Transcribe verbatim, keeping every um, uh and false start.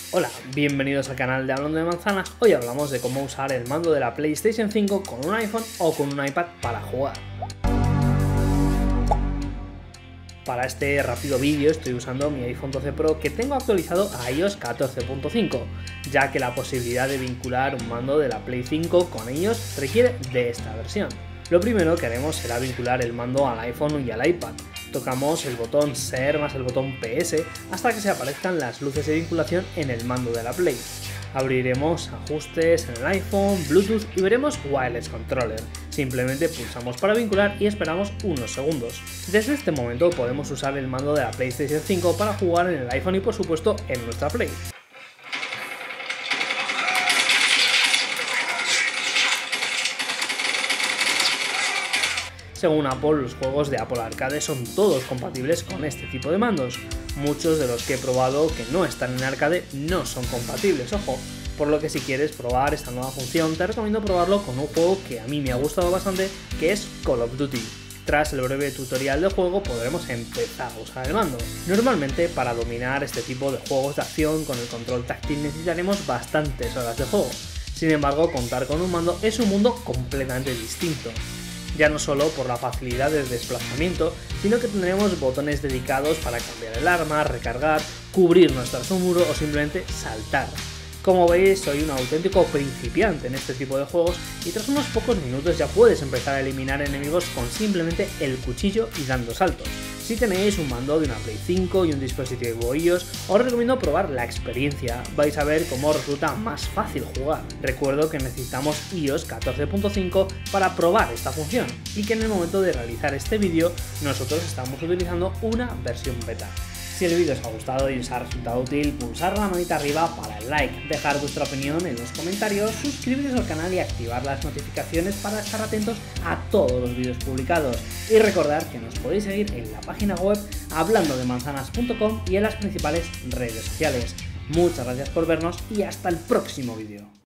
Hola, bienvenidos al canal de Hablando de Manzanas. Hoy hablamos de cómo usar el mando de la PlayStation cinco con un iPhone o con un iPad para jugar. Para este rápido vídeo estoy usando mi iPhone doce Pro que tengo actualizado a i O S catorce punto cinco, ya que la posibilidad de vincular un mando de la Play cinco con ellos requiere de esta versión. Lo primero que haremos será vincular el mando al iPhone y al iPad. Tocamos el botón Ser más el botón P S hasta que se aparezcan las luces de vinculación en el mando de la Play. Abriremos ajustes en el iPhone, Bluetooth y veremos Wireless Controller. Simplemente pulsamos para vincular y esperamos unos segundos. Desde este momento podemos usar el mando de la PlayStation cinco para jugar en el iPhone y por supuesto en nuestra Play. Según Apple, los juegos de Apple Arcade son todos compatibles con este tipo de mandos. Muchos de los que he probado que no están en arcade no son compatibles, ojo. Por lo que si quieres probar esta nueva función, te recomiendo probarlo con un juego que a mí me ha gustado bastante, que es Call of Duty. Tras el breve tutorial del juego podremos empezar a usar el mando. Normalmente para dominar este tipo de juegos de acción con el control táctil necesitaremos bastantes horas de juego. Sin embargo, contar con un mando es un mundo completamente distinto. Ya no solo por la facilidad del desplazamiento, sino que tendremos botones dedicados para cambiar el arma, recargar, cubrir nuestro muro o simplemente saltar. Como veis, soy un auténtico principiante en este tipo de juegos y tras unos pocos minutos ya puedes empezar a eliminar enemigos con simplemente el cuchillo y dando saltos. Si tenéis un mando de una Play cinco y un dispositivo i O S, os recomiendo probar la experiencia, vais a ver cómo resulta más fácil jugar. Recuerdo que necesitamos i O S catorce punto cinco para probar esta función y que en el momento de realizar este vídeo nosotros estamos utilizando una versión beta. Si el vídeo os ha gustado y os ha resultado útil, pulsar la manita arriba para el like, dejar vuestra opinión en los comentarios, suscribiros al canal y activar las notificaciones para estar atentos a todos los vídeos publicados. Y recordad que nos podéis seguir en la página web hablando de manzanas punto com y en las principales redes sociales. Muchas gracias por vernos y hasta el próximo vídeo.